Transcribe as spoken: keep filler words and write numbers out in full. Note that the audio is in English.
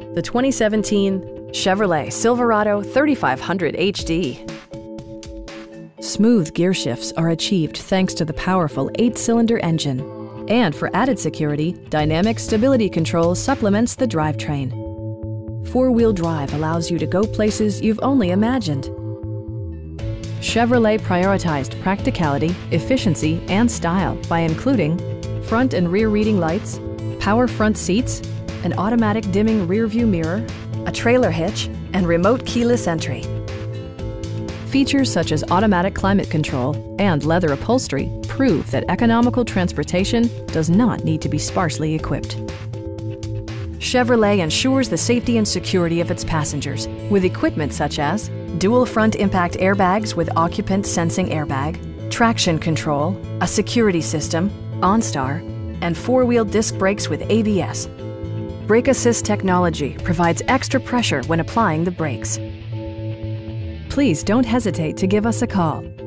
the twenty seventeen Chevrolet Silverado thirty-five hundred H D. Smooth gear shifts are achieved thanks to the powerful eight-cylinder engine. And for added security, dynamic stability control supplements the drivetrain. Four-wheel drive allows you to go places you've only imagined. Chevrolet prioritized practicality, efficiency, and style by including front and rear reading lights, power front seats, an automatic dimming rear-view mirror, a trailer hitch, and remote keyless entry. Features such as automatic climate control and leather upholstery prove that economical transportation does not need to be sparsely equipped. Chevrolet ensures the safety and security of its passengers with equipment such as dual front impact airbags with occupant sensing airbag, traction control, a security system, OnStar, and four-wheel disc brakes with A B S. Brake Assist technology provides extra pressure when applying the brakes. Please don't hesitate to give us a call.